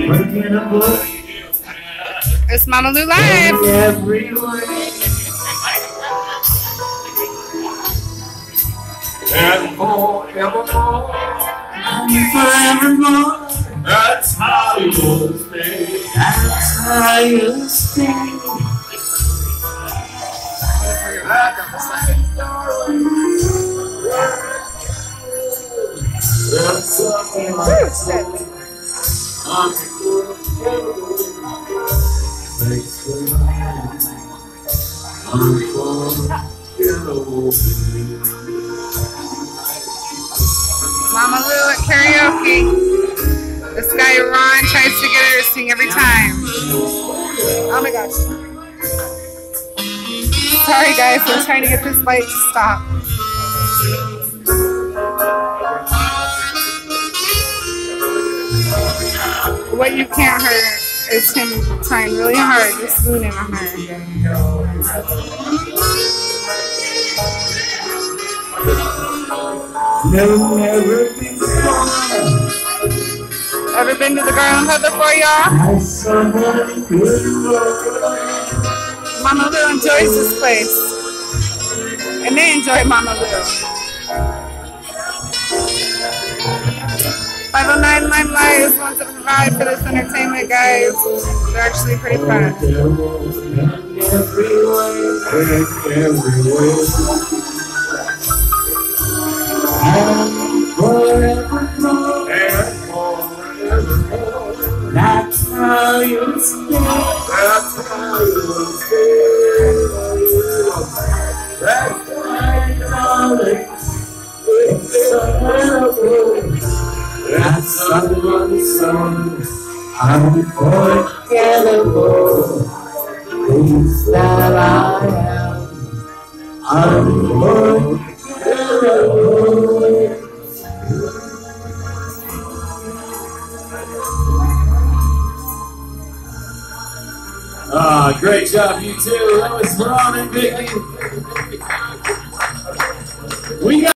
Working a book. It's Mama Lou Live. Every way. And forevermore. And forevermore. That's how you'll stay. That's how you'll stay. That's something like that. Mama Lou at karaoke. This guy Ron tries to get her to sing every time. Oh my gosh. Sorry guys, I'm trying to get this light to stop. What you can't hear is him trying really hard to spoon in on her. Never before. Ever been to the Garland Club before, y'all? Mama Lou enjoys this place. And they enjoy Mama Lou. 509 Limelight is one to provide for this entertainment, guys. They're actually pretty fun. That's how you stay. That's how you stay. That's my darling. It's so beautiful. That's someone's song. Unforgettable. Things that I am. Unforgettable. Great job, you two. That was Ron and Vicky. We got